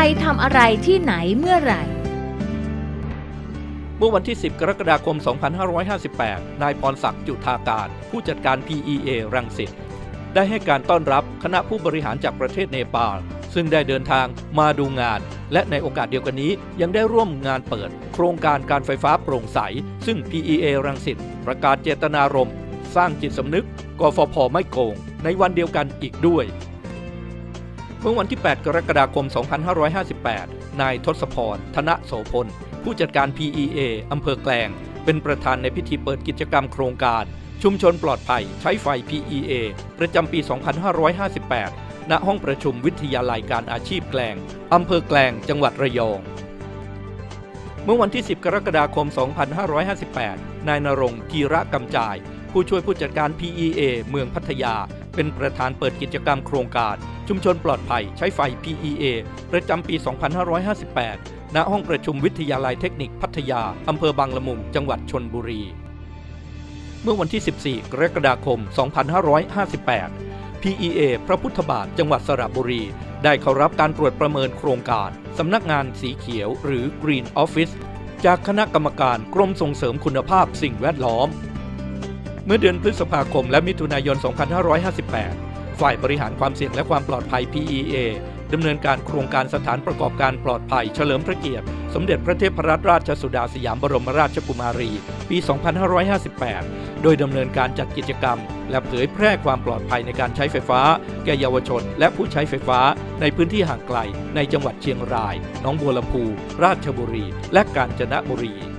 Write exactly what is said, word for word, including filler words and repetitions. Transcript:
ทำอะไรที่ไหนเมื่อไหร่เมื่อวันที่สิบกรกฎาคมสองพันห้าร้อยห้าสิบแปดนายพรศักดิ์จุฑาการผู้จัดการ พี อี เอ รังสิตได้ให้การต้อนรับคณะผู้บริหารจากประเทศเนปาลซึ่งได้เดินทางมาดูงานและในโอกาสเดียวกันนี้ยังได้ร่วมงานเปิดโครงการการไฟฟ้าโปร่งใสซึ่ง พี อี เอ รังสิตประกาศเจตนารมณ์สร้างจิตสำนึกกฟผ.ไม่โกงในวันเดียวกันอีกด้วยเมื่อวันที่แปดกรกฎาคมสองพันห้าร้อยห้าสิบแปดนายทศพรธนโสพลผู้จัดการ พี อี เอ อำเภอแกลงเป็นประธานในพิธีเปิดกิจกรรมโครงการชุมชนปลอดภัยใช้ไฟ พี อี เอ ประจำปี สองพันห้าร้อยห้าสิบแปด ณ ห้องประชุมวิทยาลัยการอาชีพแกลงอำเภอแกลงจังหวัดระยองเมื่อวันที่สิบกรกฎาคมสองพันห้าร้อยห้าสิบแปดนายณรงค์กีระกำจายผู้ช่วยผู้จัดการ พี อี เอ เมืองพัทยาเป็นประธานเปิดกิจกรรมโครงการชุมชนปลอดภัยใช้ไฟ พี อี เอ ประจำปี สองพันห้าร้อยห้าสิบแปด ณ ห้องประชุมวิทยาลัยเทคนิคพัทยาอำเภอบางละมุงจังหวัดชลบุรีเมื่อวันที่สิบสี่กรกฎาคมสองพันห้าร้อยห้าสิบแปด พี อี เอ พระพุทธบาทจังหวัดสระบุรีได้เข้ารับการตรวจประเมินโครงการสำนักงานสีเขียวหรือ Green Office จากคณะกรรมการกรมส่งเสริมคุณภาพสิ่งแวดล้อมเมื่อเดือนพฤษภาคมและมิถุนายน สองพันห้าร้อยห้าสิบแปด ฝ่ายบริหารความเสี่ยงและความปลอดภัย พี อี เอ ดำเนินการโครงการสถานประกอบการปลอดภัยเฉลิมพระเกียรติสมเด็จพระเทพรัตนราชสุดาสยามบรมราชกุมารีปี สองพันห้าร้อยห้าสิบแปด โดยดำเนินการจัดกิจกรรมและเผยแพร่ความปลอดภัยในการใช้ไฟฟ้าแก่เยาวชนและผู้ใช้ไฟฟ้าในพื้นที่ห่างไกลในจังหวัดเชียงรายหนองบัวลำพูราชบุรีและกาญจนบุรี